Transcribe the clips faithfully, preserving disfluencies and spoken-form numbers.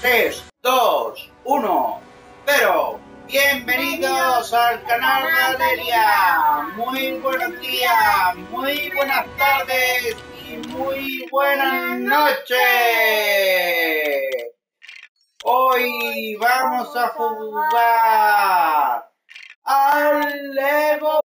tres, dos, uno, cero. Bienvenidos al canal de Valeria. Muy buenos días, muy buenas tardes y muy buenas noches. Hoy vamos a jugar al Lego.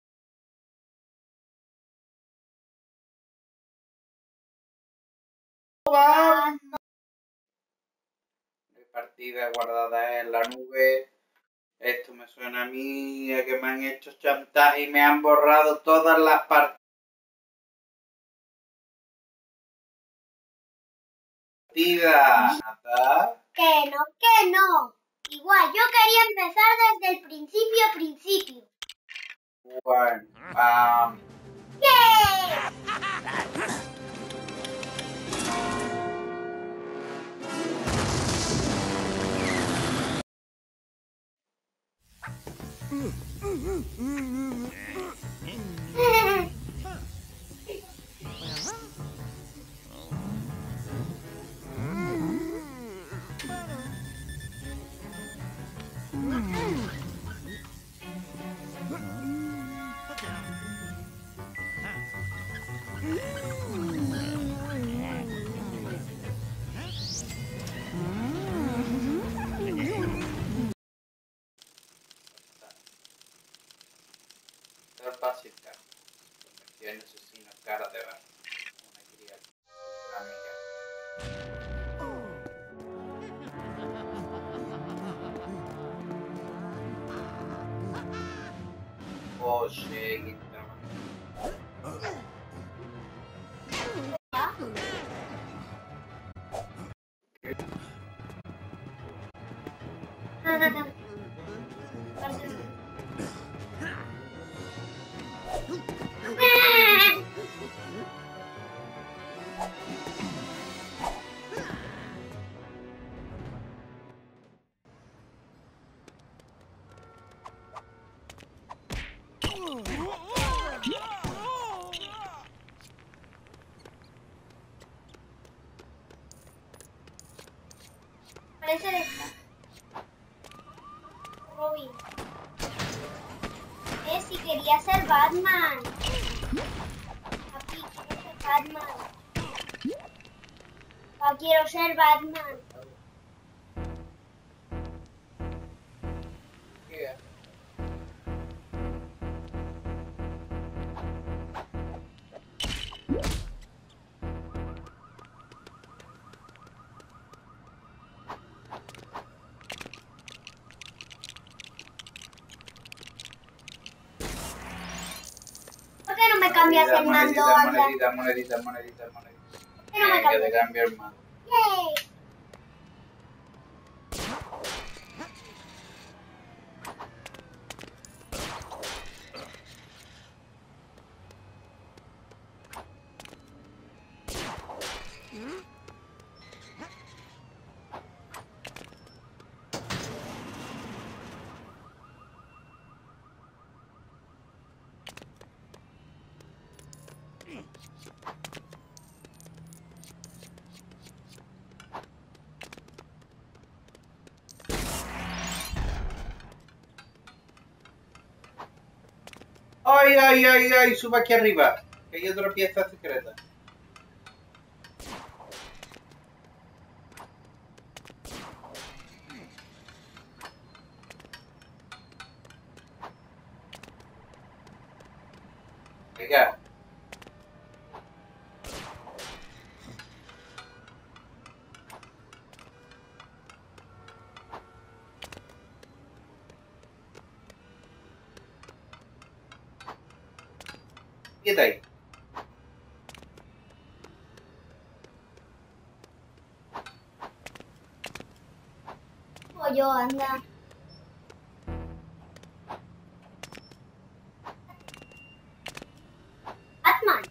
Partida guardada en la nube. Esto me suena a mí a que me han hecho chantaje y me han borrado todas las partidas. Que no, que no. Igual, yo quería empezar desde el principio, principio. Bueno, um... ¡Yeah! es fácil, cara. Convertido en asesino, cara de ver. Una cría. Amiga. Oh, shit. Parece esta. Robin. Eh, si quería ser Batman. Papi, quiero ser Batman. Pa, quiero ser Batman. Yeah. ¿Por qué no me cambias el mando? Monedita, monedita, monedita, monedita, monedita. ¿Por qué no me Que cambias? te cambio el mando. Yay. ¡Ay, ay, ay, ay! Sube aquí arriba, que hay otra pieza secreta. Venga. Quieta ahí. O yo, anda. Batman.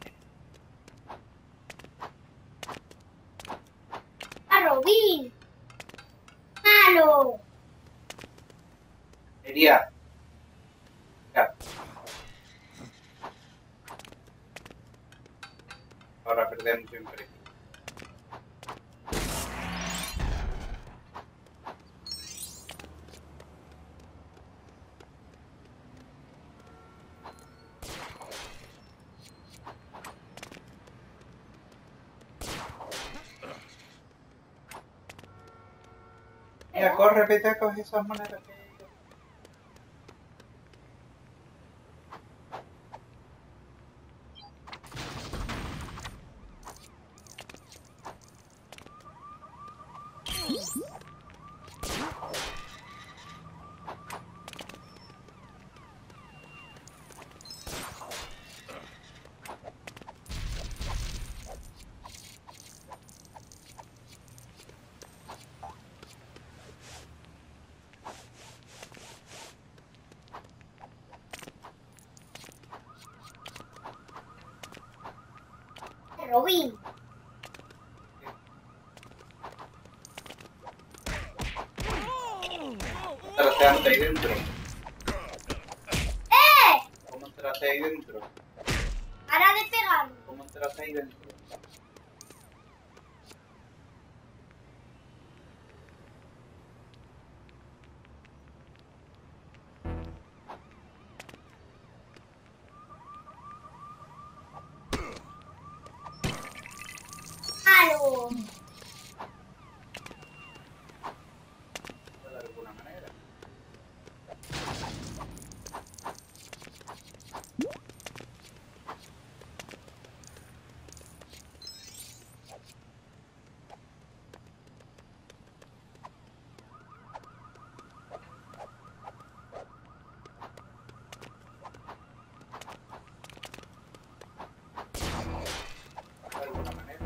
A Robin. Malo. Iría. Ya. Ahora perdemos siempre. Mira, corre, vete a coger esas monedas. Robin. Traseándote ahí dentro. ¡Eh! ¿Cómo entraste ahí dentro? Para de pegarme. ¿Cómo entraste ahí dentro? ¡Halo! De alguna manera. De alguna manera.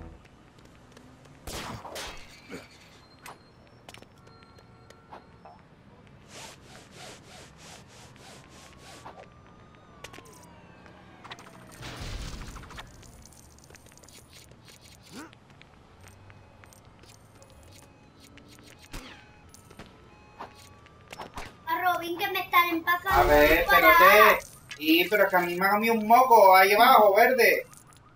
A Robin que me están empacando. A ver, espérate. Sí, pero es que a mí me ha comido un moco ahí abajo, verde.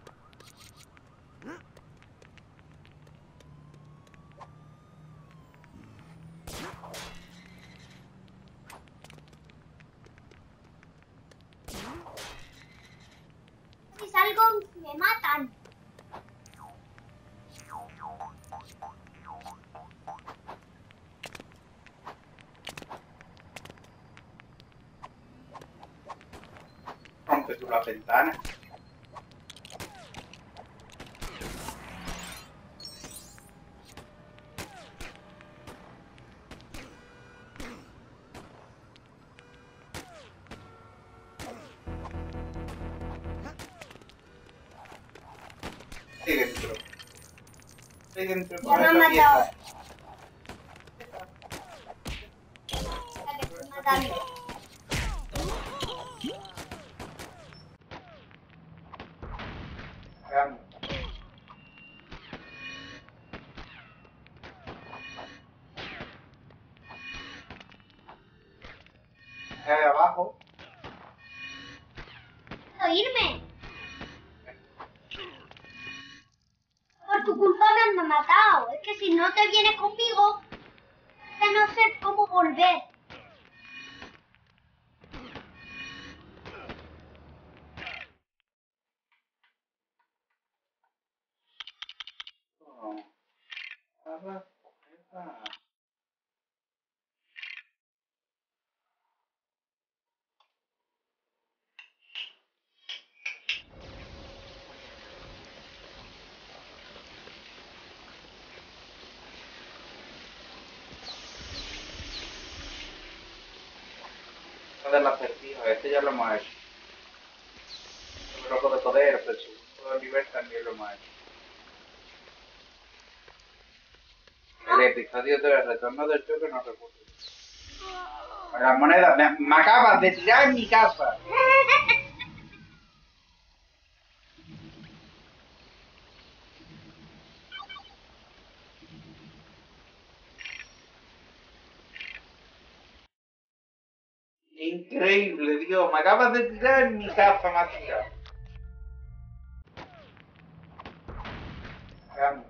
Si salgo me matan. Rompe tú la ventana. Estoy dentro. Estoy dentro Ya con me han esa matado. pieza. La que estoy matando. Hagamos. Ahí abajo. ¿Puedo irme? Por tu culpa me han matado. Es que si no te vienes conmigo, ya no sé cómo volver. Oh. Agarra esa. Esa del acertijo, este ya lo hemos hecho. El loco de poder, pero el segundo nivel también lo hemos hecho. El episodio del retorno del Joker no recuerdo. Las monedas, me, me acabas de tirar en mi casa. Increíble, Dios, me acabas de tirar en mi casa, me has tirado. Hagamos.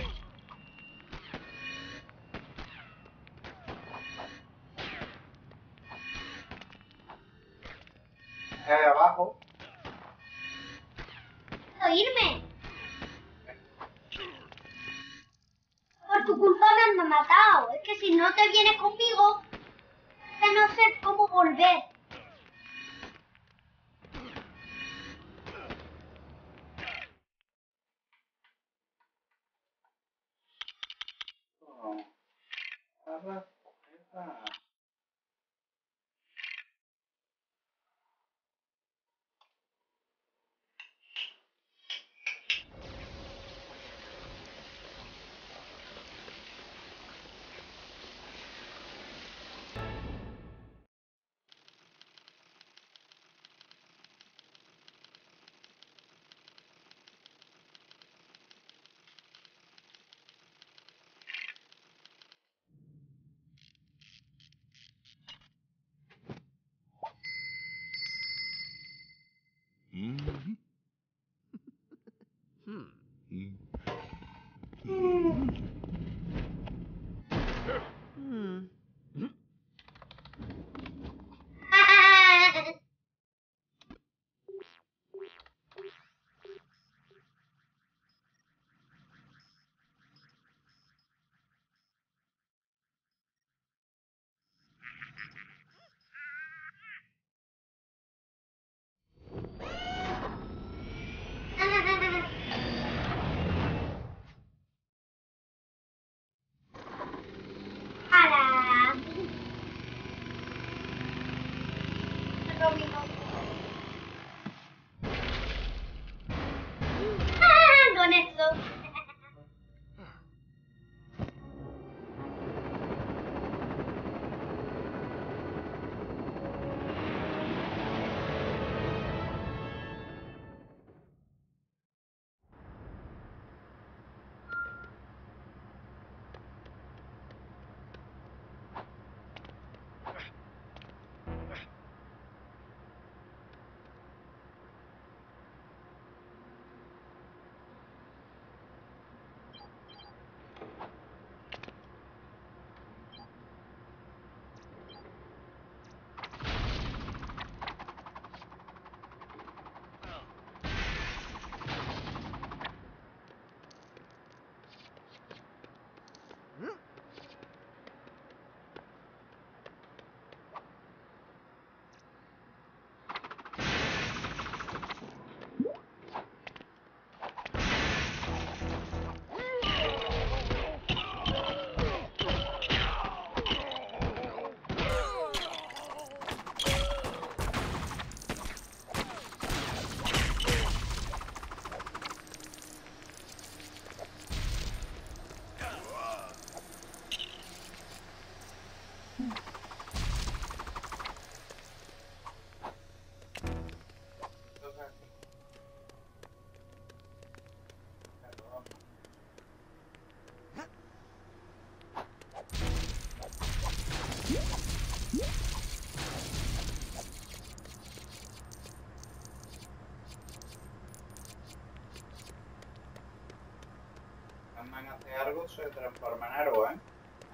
Ahí abajo. ¿Puedo irme? Por Por tu culpa me han matado. Es que si no te vienes conmigo, ya no sé cómo volver. Con esto. Batman hace algo, se transforma en algo, ¿eh?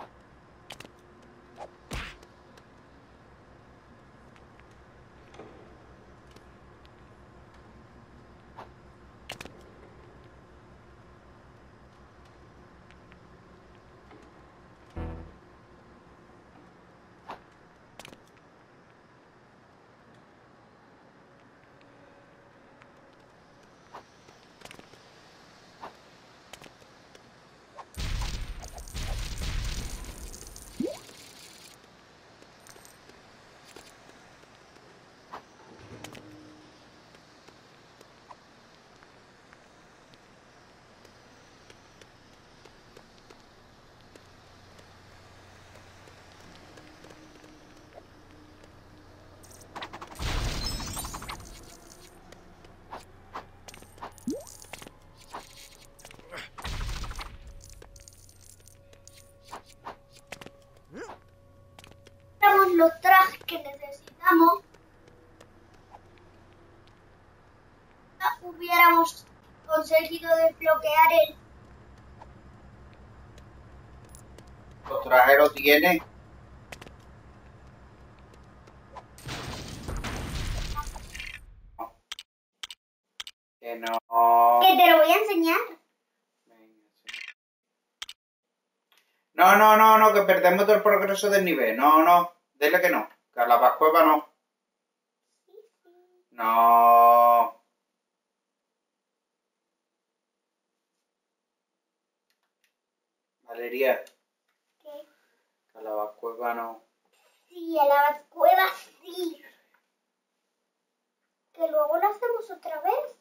Los trajes que necesitamos, no hubiéramos conseguido desbloquear el... Los trajes lo tiene. Que no. Que te lo voy a enseñar. Venga, sí. No, no, no, no, que perdemos todo el progreso del nivel. No, no, dile que no. Que a la Pascueva no. No. Valeria. ¿Qué? Que a la Pascueva no. Sí, a la cueva sí. Que luego lo hacemos otra vez.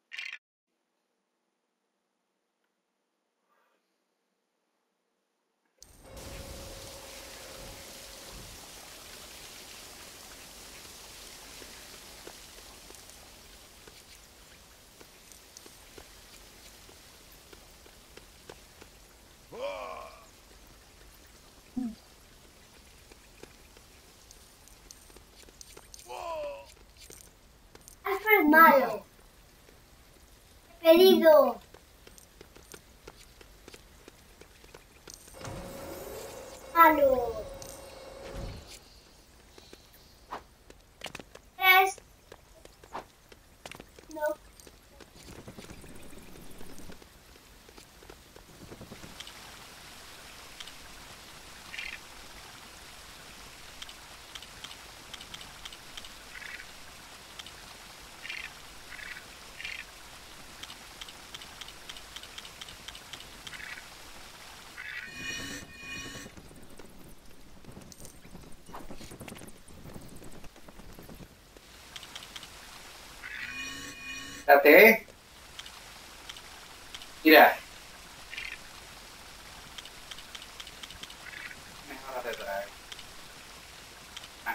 Alfred malo. Pedido. Malo. Tres. No. Date. Mira. Mejor de traer. Ah.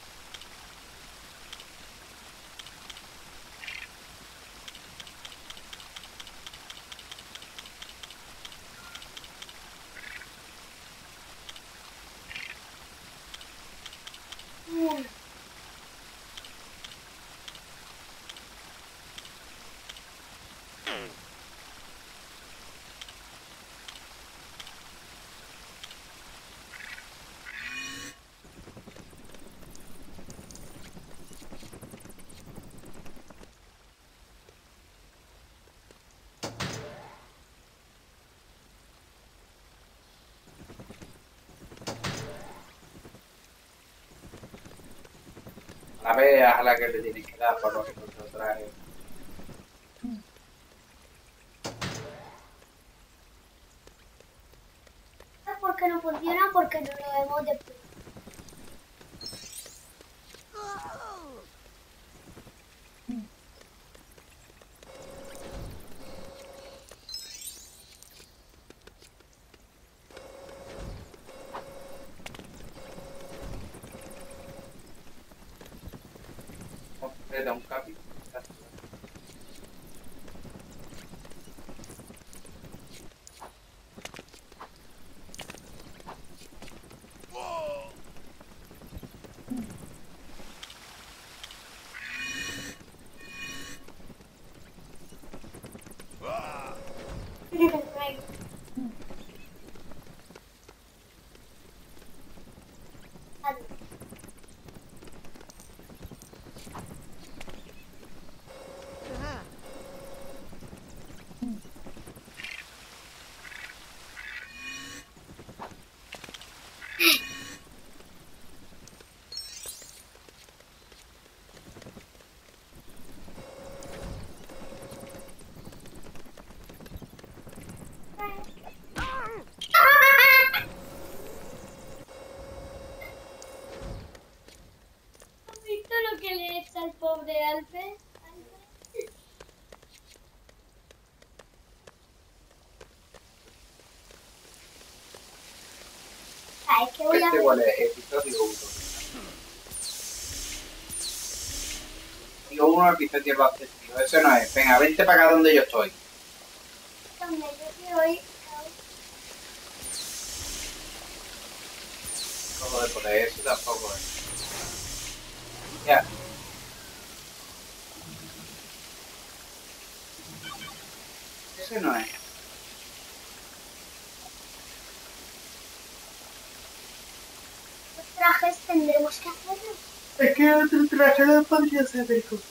Mm. La veas a la que le tienes que dar por lo que te trae. ¿Sabes por qué no funciona? Porque no lo hemos de... Le da un cambio. ¿Has visto lo que le echa al pobre Alfred? ¿Sabes qué voy a Este ver? igual es episodio uno. Digo uno, episodio dos, tío. Eso no es. Venga, vente para acá donde yo estoy. Donde yo estoy. Joder, por eso tampoco es. Ya. Ese no es. Los trajes tendremos que hacerlos. Es que otro traje no podría ser del costo.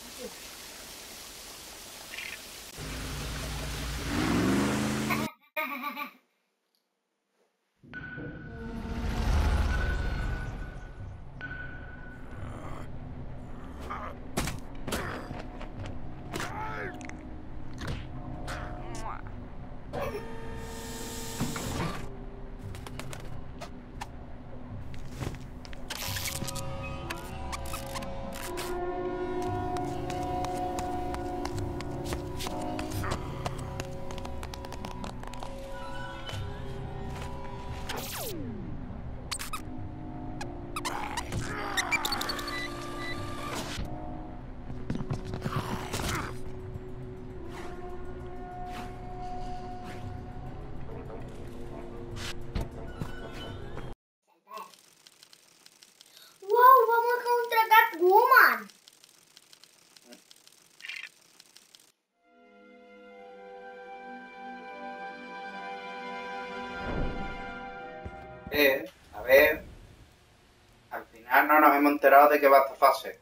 Eh, a ver. Al final no nos hemos enterado de que va esta fase.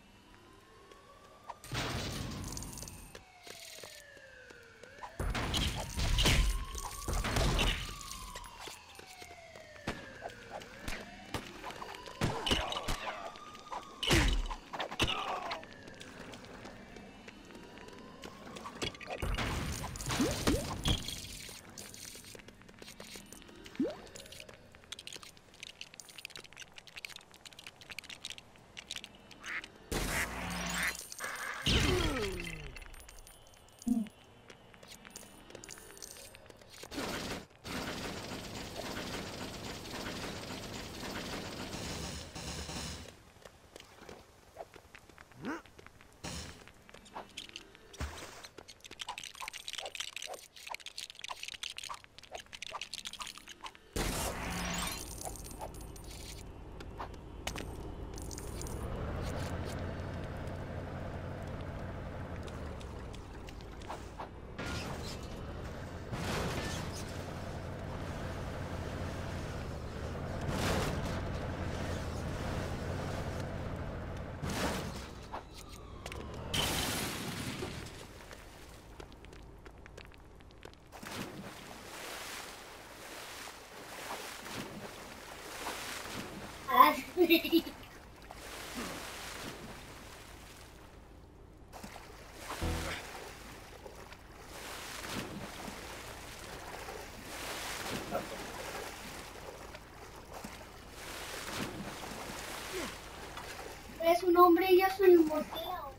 Es un hombre y yo soy un murciélago.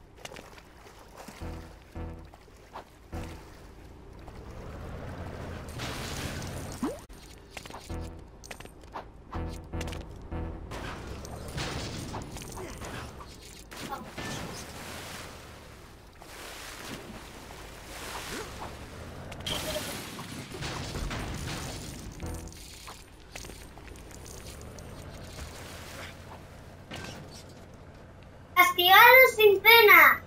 ¡Castigado sin pena!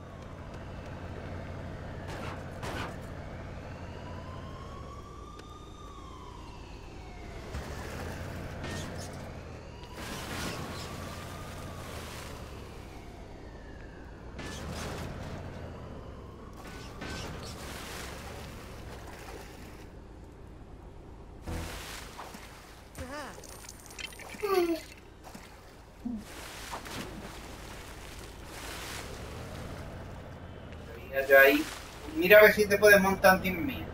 Mira yo ahí. Mira a ver si te puedes montar en mí.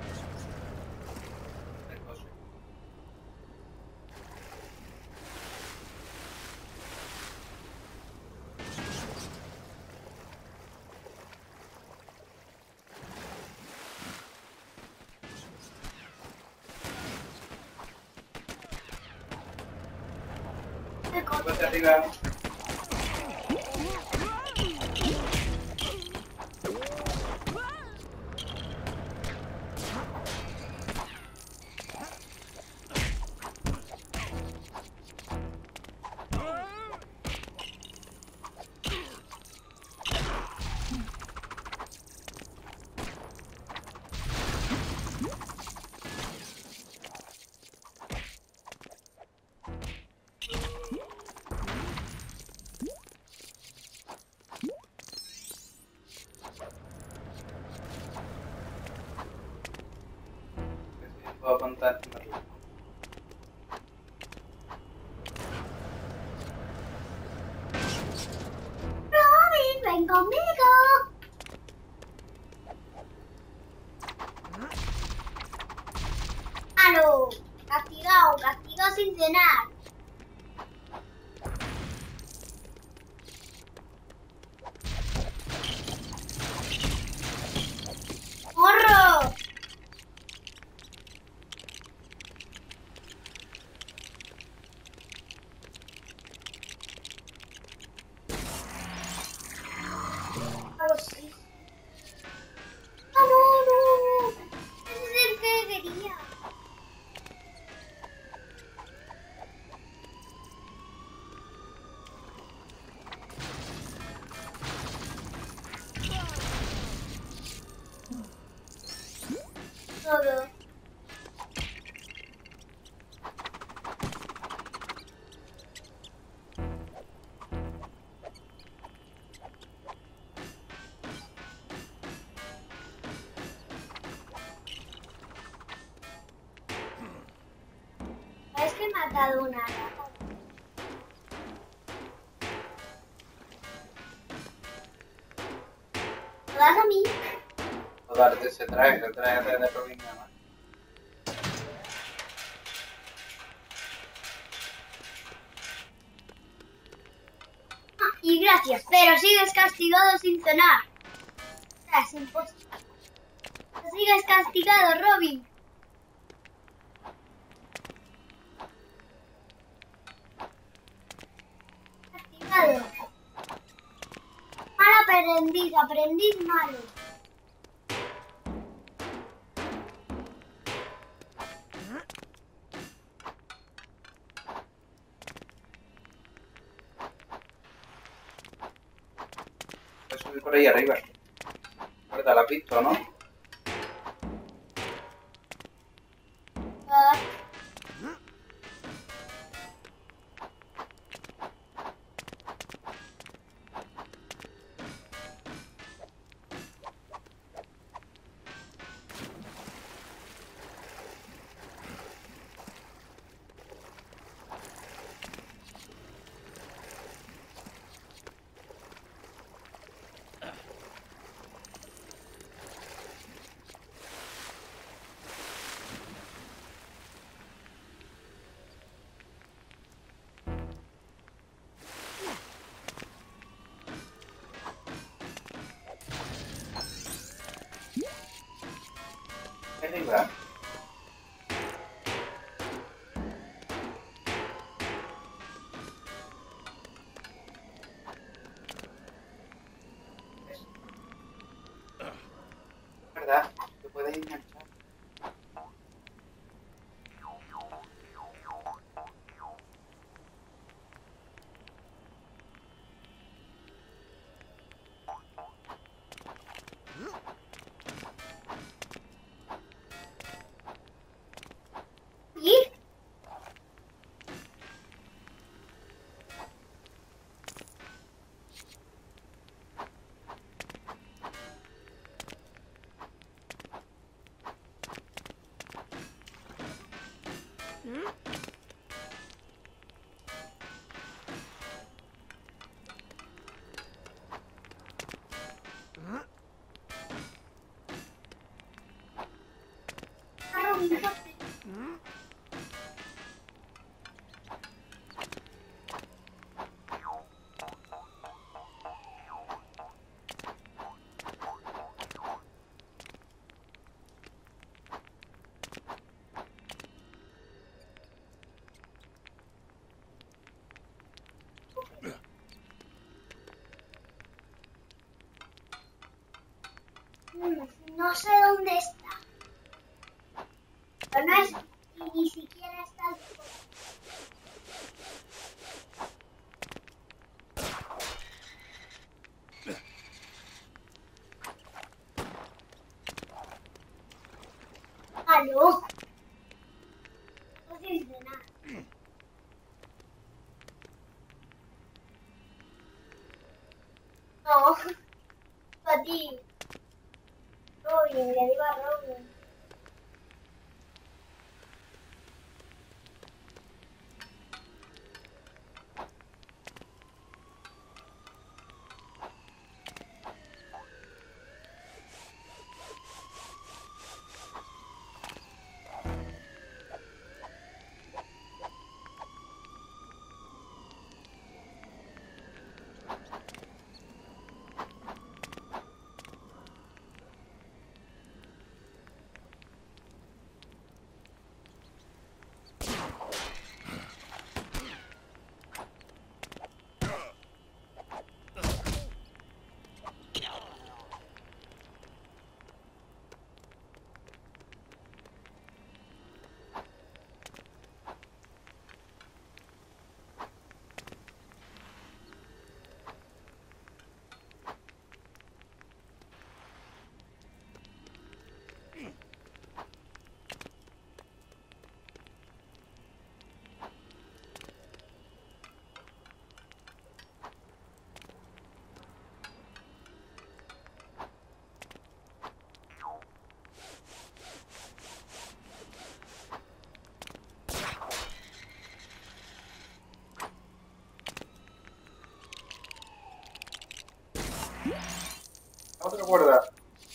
Vete arriba. Puedo contar. Robin, ven conmigo. ¡Aló! Castigado, castigado sin cenar. ¡Morro! que he matado una rata. ¿Lo das a mí? No darte ese traje, el traje de Robin nada más. Ah, y gracias, pero sigues castigado sin cenar. Es imposible. Sigues castigado, Robin. Castigado. Mal aprendiz, aprendiz malo. Voy a subir por ahí arriba. ¿Verdad? La has visto, ¿no? Ah, Arriba. ¿Verdad? Te puedes enganchar. ¿y? Ah, Robin, ¿por qué? Mm, No sé dónde está. Pero no es ni siquiera está el... ¡Aló! No dice nada. No, a ti. Robin, le digo a Robin. acuerdas?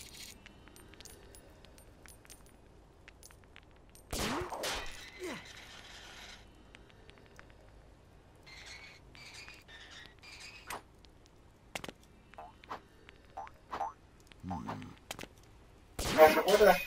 ¿No se acuerda?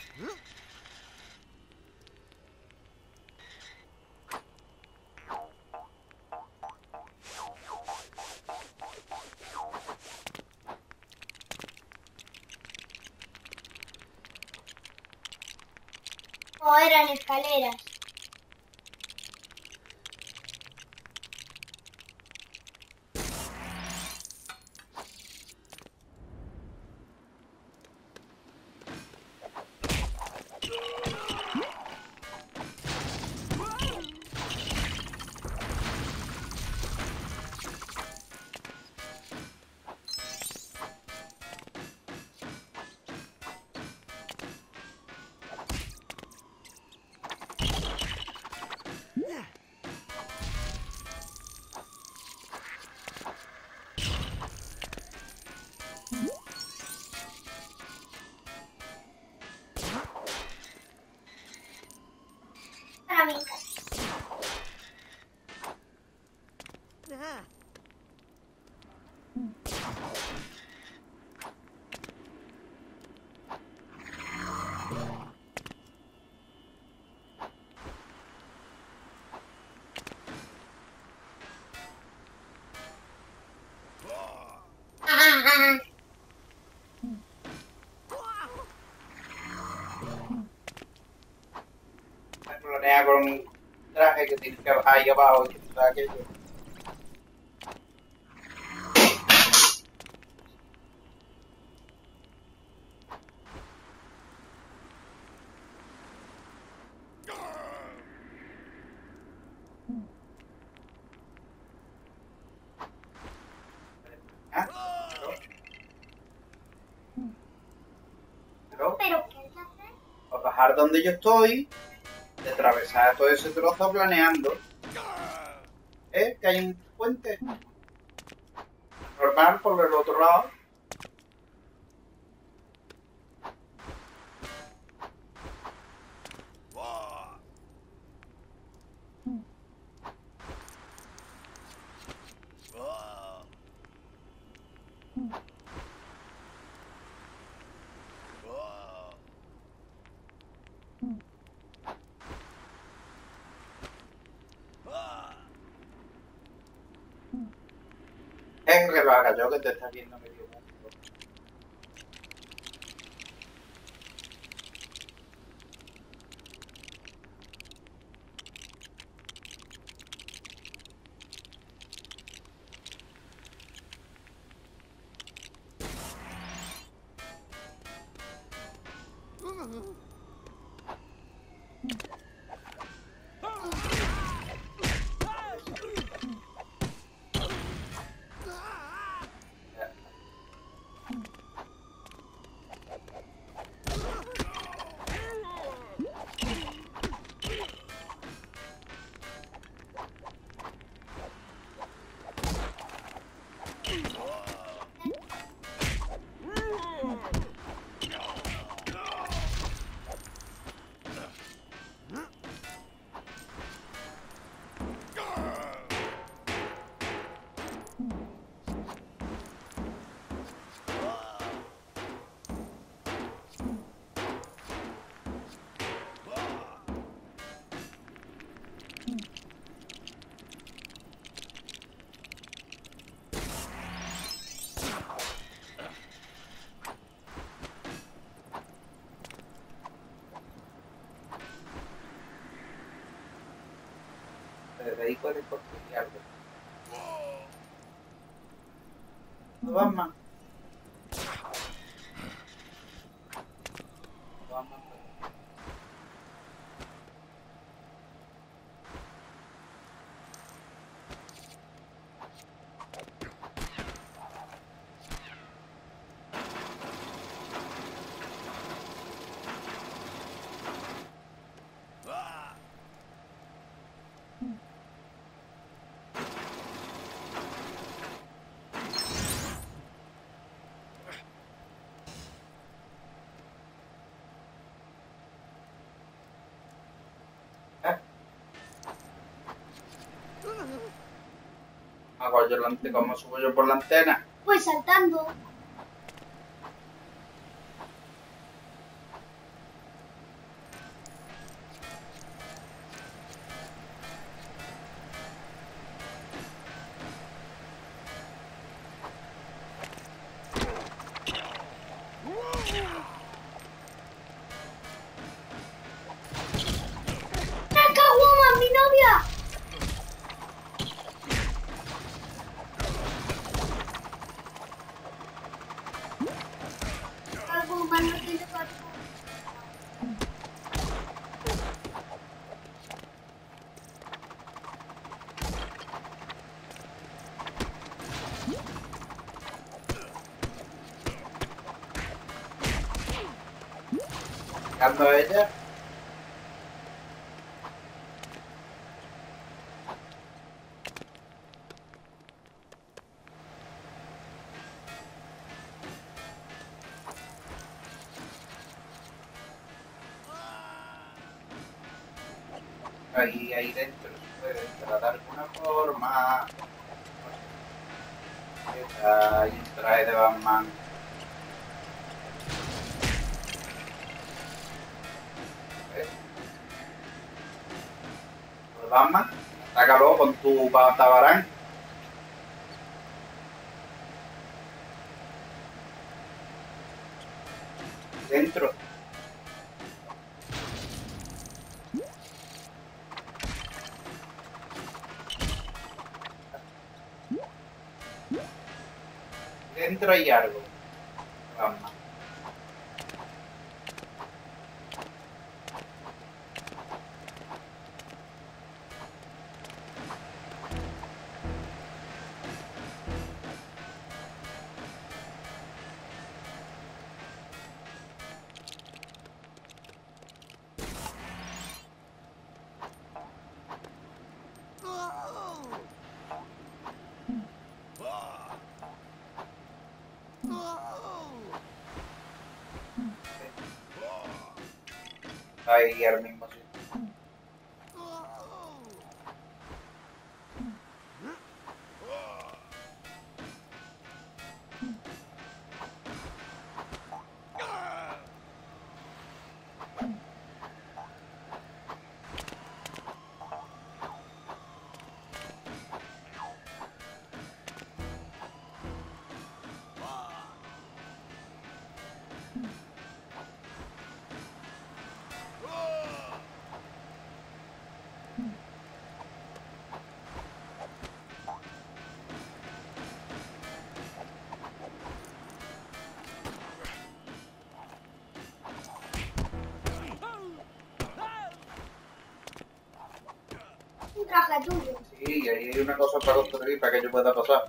O eran escaleras. Para mí. Planea con un traje que tienes que bajar ahí abajo y que todo aquello. ¿Ah? Pero, ¿Pero qué es hacer? para bajar donde yo estoy, de atravesar todo ese trozo planeando. ¿Eh? Que hay un puente. Normal por el otro lado. Es que lo haga yo, que te estás viendo medio mundo. Desde ahí puedes construir algo. ¿No vas más? ¿No vas más? Hago yo la ante- ¿Cómo subo yo por la antena? Pues saltando. ¡Cacahuama, mi novia! Cacahuama, no tiene cuatro. Llegando a ella. Ahí, ahí dentro se puede entrar de alguna forma. Ahí un traje de Batman. ¿Ves? Pues Batman, atácalo con tu patabarán. Dentro. Dentro hay algo. Batman. Ahí al mismo sitio. Un traje tuyo. Sí, ahí hay una cosa para construir para que yo pueda pasar.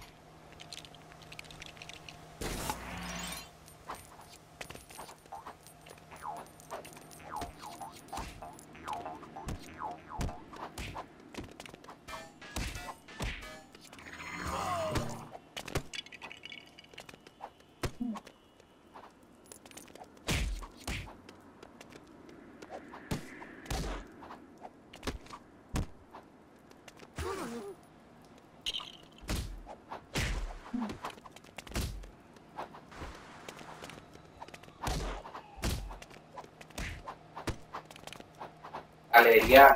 Galería.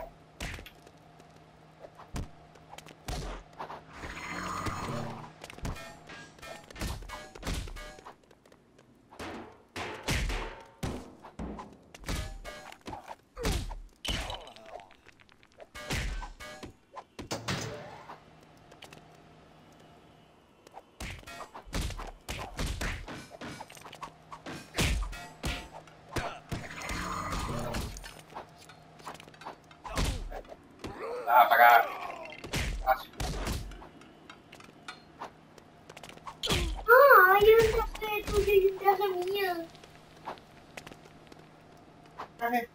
Ah, para acá. Así. Ah, hay un traje tuyo y un traje mío. Traje.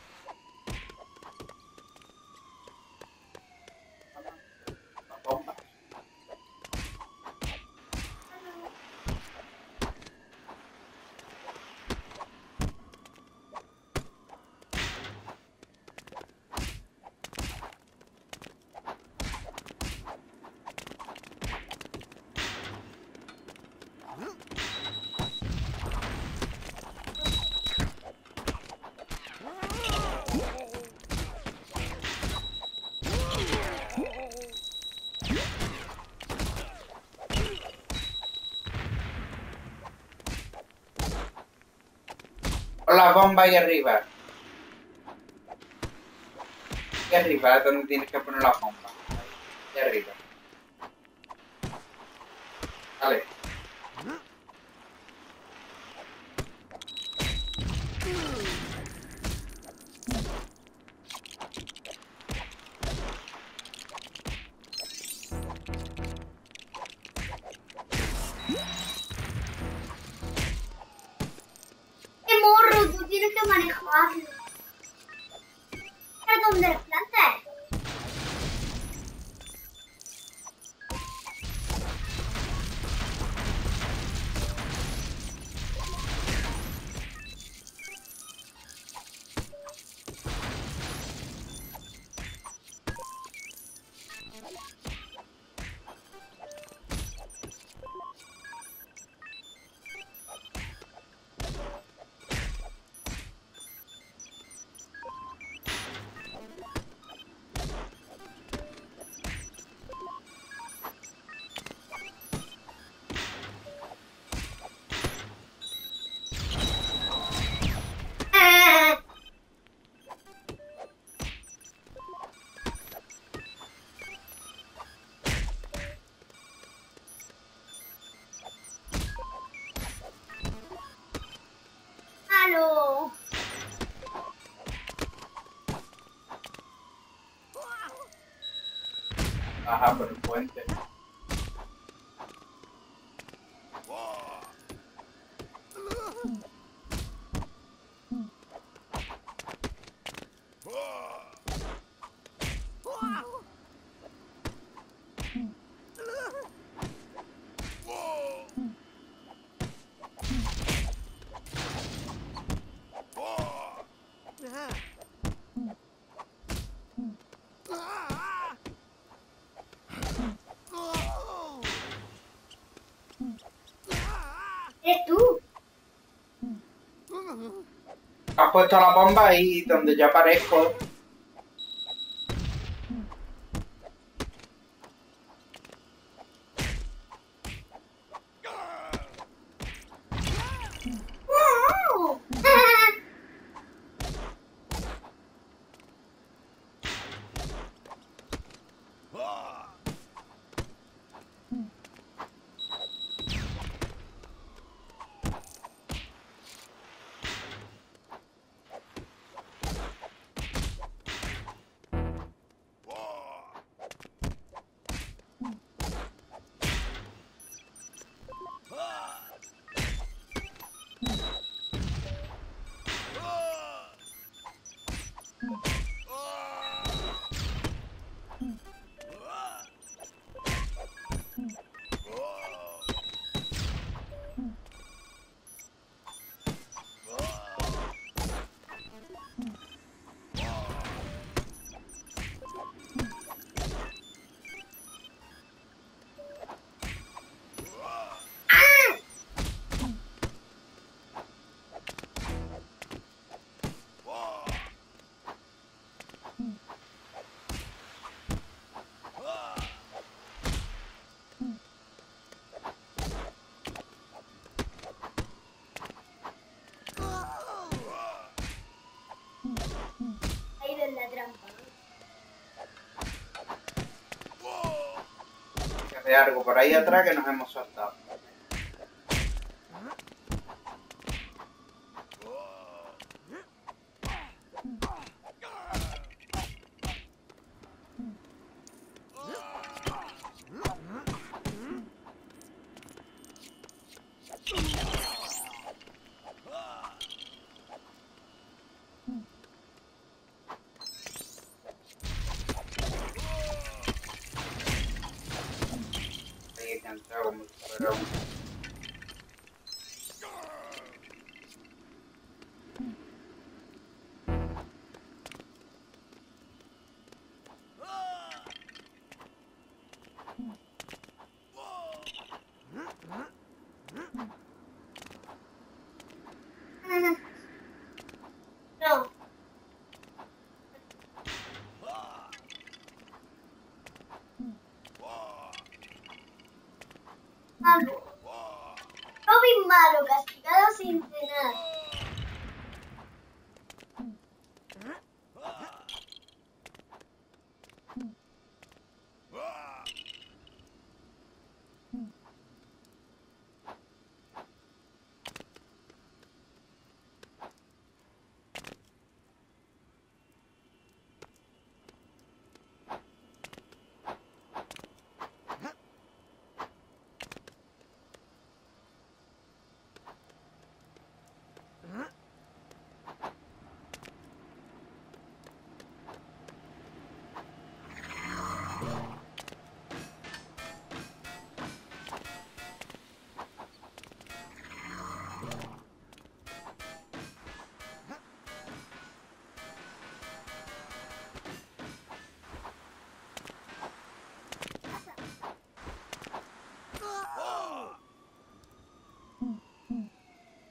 Bomba. Pon la bomba ahí arriba. Ahí arriba es donde tienes que poner la bomba. Ahí arriba. Vale. ¡Qué morro! Tú tienes que manejarlo. ¿A dónde las plantas? ¡Halo! Ajá, por el puente. ¿Eres tú? Has puesto la bomba ahí donde yo aparezco. ¡Oh! Ha ido en la trampa. Hay algo por ahí atrás que nos hemos saltado. Ahí que entrar como si fuera un... No. Malo. Robin malo, castigado sin cenar.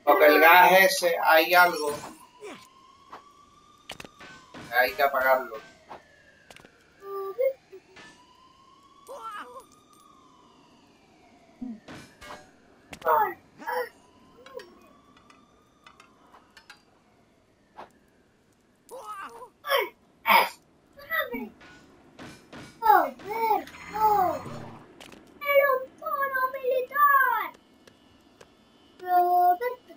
Porque el gas ese, hay algo. Hay que apagarlo. ¡Roberto! ¡Era un toro militar! ¡Roberto!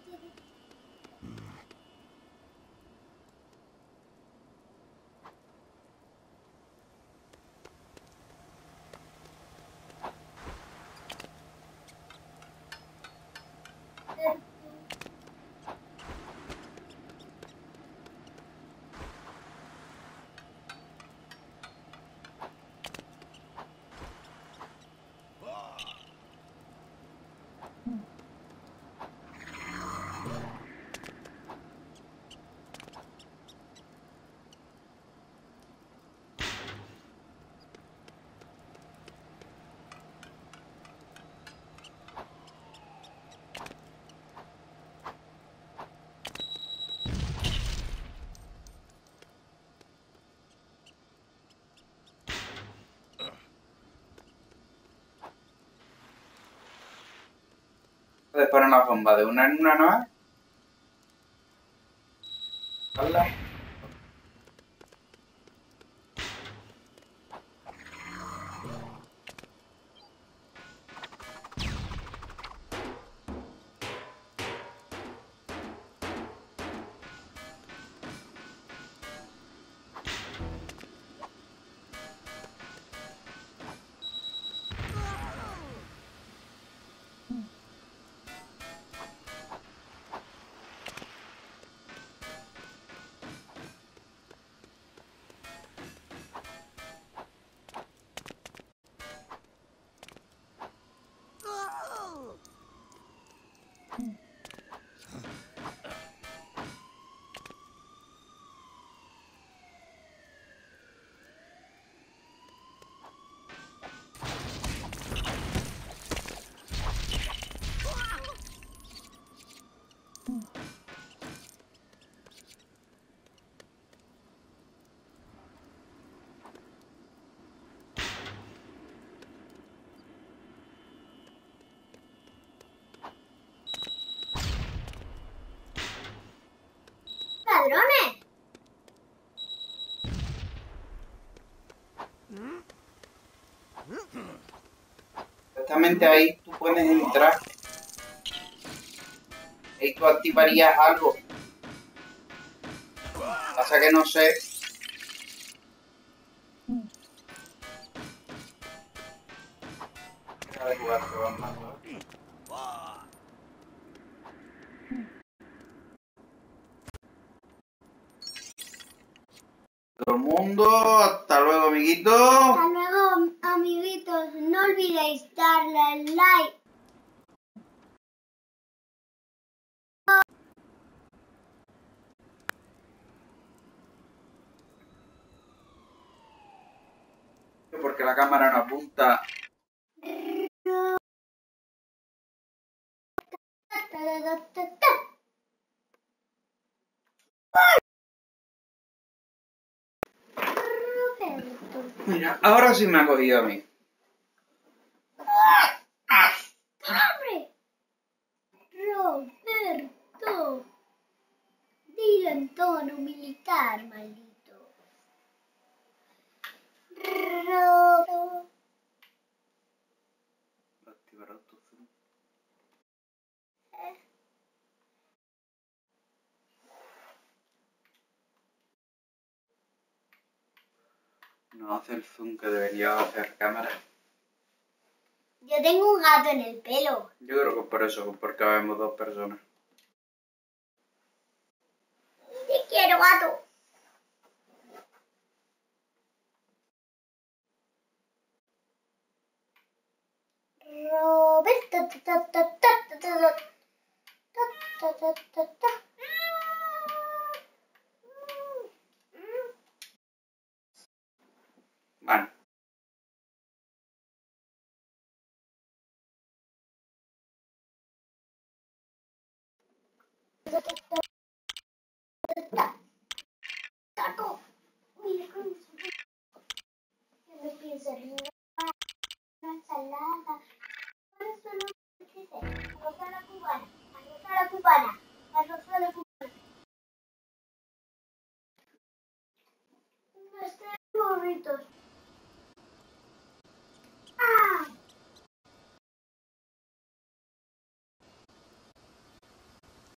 Puedes poner una bomba de una en una nueva. ¿Hola? ¡Ladrones! Exactamente ahí tú puedes entrar. Ahí tú activarías algo. Pasa que no sé. Deja de jugar, te van mal, ¿no? Todo el mundo, hasta luego, amiguito. Hasta luego, amiguitos. No olvidéis darle al like. Porque la cámara no apunta. Roberto. Mira, ahora sí me ha cogido a mí. ¡Hombre! Roberto. Dilo en tono militar, maldito. Roberto. Activar autozoom. No hace el zoom que debería hacer cámara. Yo tengo un gato en el pelo. Yo creo que es por eso, porque vemos dos personas. Te quiero, gato. Roberto. Ta, ta, ta, ta, ta, ta, ta, ta, ta, ta. Bueno. Taco. Mira cómo se me piensa una ensalada. Ahora solo dice arroz a la cubana, arroz a la cubana, arroz a la cubana. Nuestros burritos.